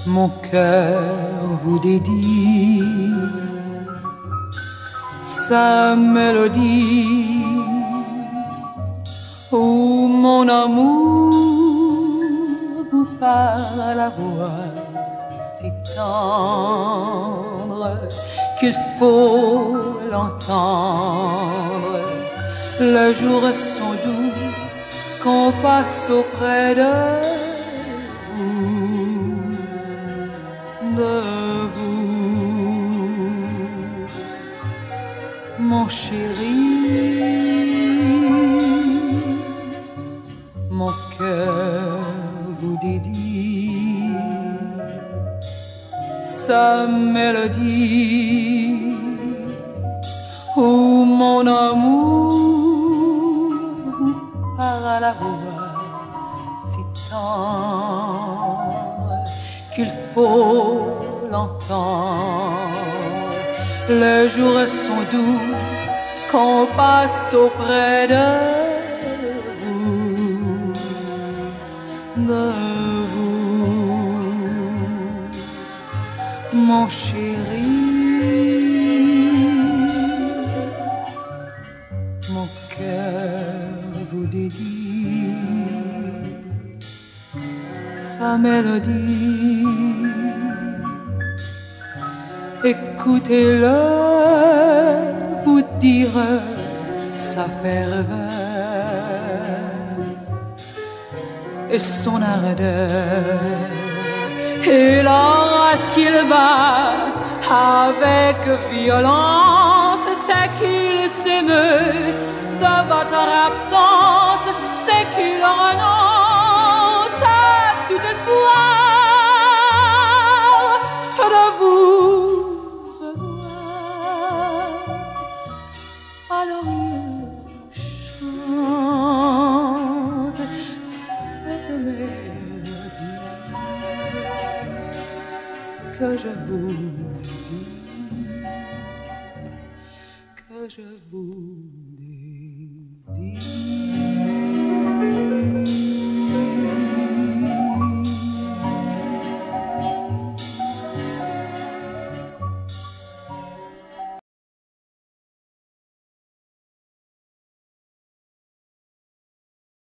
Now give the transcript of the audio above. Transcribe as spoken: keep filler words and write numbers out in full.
Mon cœur vous dédie sa mélodie, où mon amour vous parle à la voix si tendre qu'il faut l'entendre. Les jours sont doux qu'on passe auprès de vous, de vous, mon chéri. Mon cœur vous dédie sa mélodie, où mon amour vous parle à la voix si tendre qu'il faut l'entendre. Les jours sont doux qu'on passe auprès de vous, de vous, mon chéri. Mon cœur vous dédie sa mélodie. Écoutez-le vous dire sa ferveur et son ardeur, et lorsqu'il bat avec violence, c'est qu'il s'émeut de votre absence, c'est qu'il renonce à tout espoir de vous revoir. Alors il chante cette mélodie que je vous dis, que je vous